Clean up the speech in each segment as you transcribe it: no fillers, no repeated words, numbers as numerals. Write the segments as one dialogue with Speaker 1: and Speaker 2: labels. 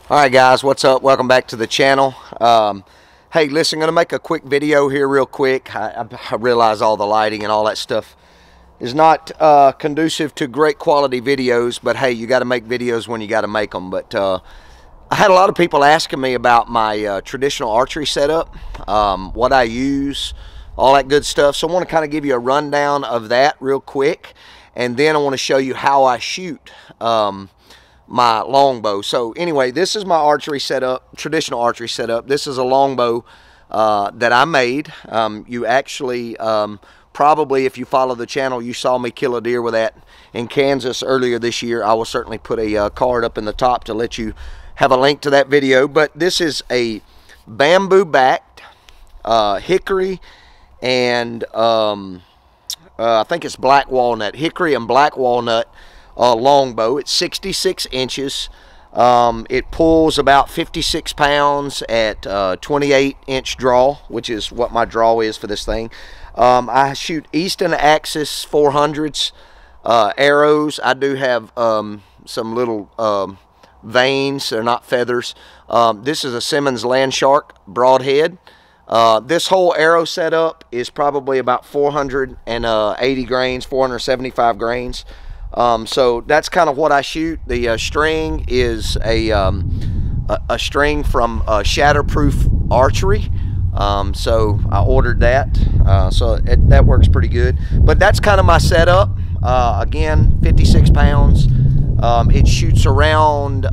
Speaker 1: Alright guys, what's up? Welcome back to the channel. Hey, listen, I'm going to make a quick video here real quick. I realize all the lighting and all that stuff is not conducive to great quality videos, but hey, you got to make videos when you got to make them. But I had a lot of people asking me about my traditional archery setup, what I use, all that good stuff. So I want to kind of give you a rundown of that real quick, and then I want to show you how I shoot my longbow. So anyway, this is my archery setup, traditional archery setup. This is a longbow that I made. You actually probably, if you follow the channel, you saw me kill a deer with that in Kansas earlier this year. I will certainly put a card up in the top to let you have a link to that video. But this is a bamboo backed hickory and I think it's black walnut, hickory and black walnut longbow. It's 66 inches. It pulls about 56 pounds at 28-inch draw, which is what my draw is for this thing. I shoot Easton Axis 400s arrows. I do have some little vanes. They're not feathers. This is a Simmons Landshark broadhead. This whole arrow setup is probably about 480 grains, 475 grains. So that's kind of what I shoot. The string is a string from Shatterproof Archery. So I ordered that. So that works pretty good. But that's kind of my setup. Again, 56 pounds. It shoots around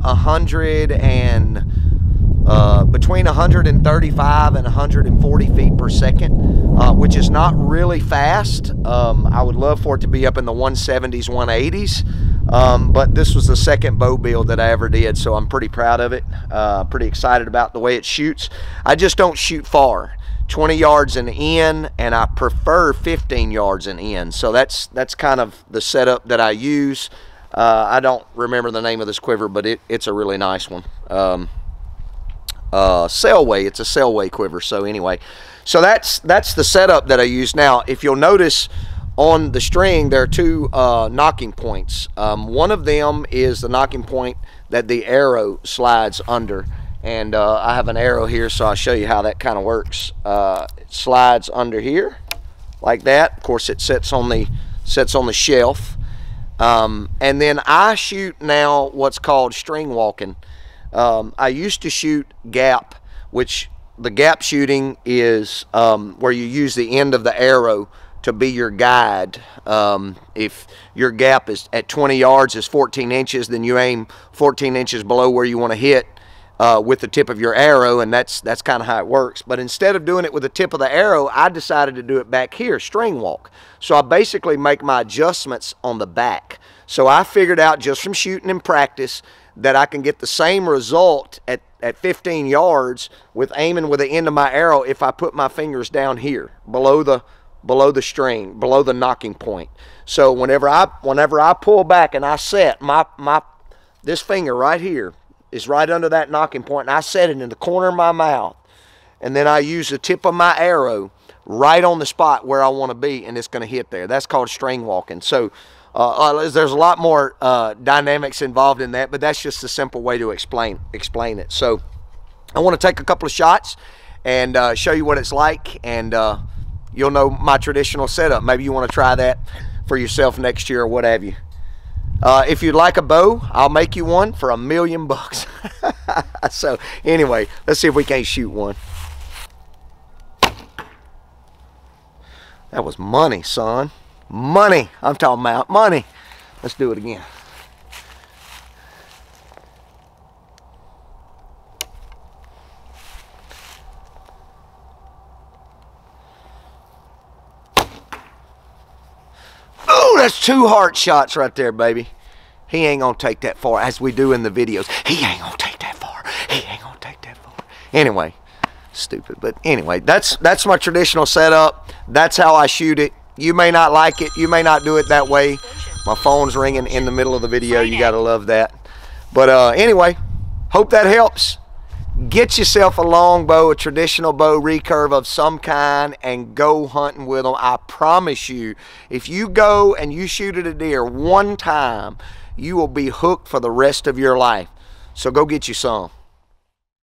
Speaker 1: between 135 and 140 feet per second, which is not really fast. I would love for it to be up in the 170s, 180s, but this was the second bow build that I ever did, so I'm pretty proud of it. Pretty excited about the way it shoots. I just don't shoot far, 20 yards and in, and I prefer 15 yards and in. So that's kind of the setup that I use. I don't remember the name of this quiver, but it's a really nice one. Selway, it's a Selway quiver. So anyway, so that's the setup that I use. Now, if you'll notice on the string, there are two knocking points. One of them is the knocking point that the arrow slides under, and I have an arrow here, so I'll show you how that kind of works. It slides under here like that. Of course, it sets on the shelf, and then I shoot now what's called string walking. I used to shoot gap, which the gap shooting is where you use the end of the arrow to be your guide. If your gap is at 20 yards is 14 inches, then you aim 14 inches below where you want to hit with the tip of your arrow, and that's kind of how it works. But instead of doing it with the tip of the arrow, I decided to do it back here, string walk. So I basically make my adjustments on the back. So I figured out just from shooting in practice that I can get the same result at 15 yards with aiming with the end of my arrow if I put my fingers down here below the string, below the knocking point. So whenever I pull back and I set this finger right here is right under that knocking point, and I set it in the corner of my mouth, and then I use the tip of my arrow right on the spot where I want to be, and it's going to hit there. That's called string walking. So there's a lot more dynamics involved in that, but that's just a simple way to explain it. So I want to take a couple of shots and show you what it's like, and you'll know my traditional setup. Maybe you want to try that for yourself next year or what have you. If you'd like a bow, I'll make you one for $1 million bucks. So anyway, let's see if we can't shoot one. That was money, son. Money. I'm talking about money. Let's do it again. Oh, that's 2 heart shots right there, baby. He ain't gonna take that far, as we do in the videos. He ain't gonna take that far. He ain't gonna take that far. Anyway, stupid. But anyway, that's my traditional setup. That's how I shoot it. You may not like it. You may not do it that way. My phone's ringing in the middle of the video. You got to love that. But anyway, hope that helps. Get yourself a longbow, a traditional bow recurve of some kind, and go hunting with them. I promise you, if you go and you shoot at a deer one time, you will be hooked for the rest of your life. So go get you some.